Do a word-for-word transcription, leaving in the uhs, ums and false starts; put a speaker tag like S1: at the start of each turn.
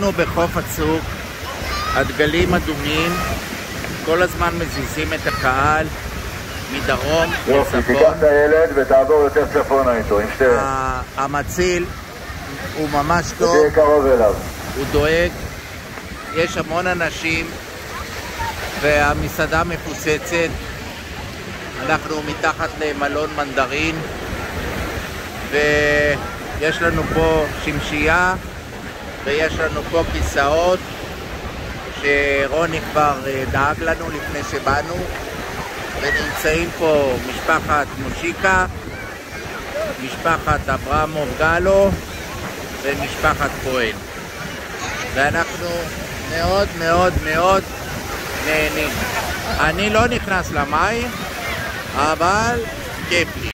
S1: אנחנו בחוף הצוק, הדגלים אדומים, כל הזמן מזיזים את הקהל מדרום
S2: יופי,
S1: לצפון.
S2: תיקח את הילד ותעבור יותר צפונה איתו, עם שתיהם.
S1: המציל הוא ממש טוב,
S2: תהיה קרוב אליו.
S1: הוא דואג, יש המון אנשים והמסעדה מפוצצת. אנחנו מתחת למלון מנדרין ויש לנו פה שמשייה ויש לנו פה כיסאות שרוני כבר דאג לנו לפני שבאנו, ונמצאים פה משפחת מושיקה, משפחת אברמוב גלו ומשפחת כהן, ואנחנו מאוד מאוד מאוד נהנים. אני לא נכנס למים, אבל כיף לי.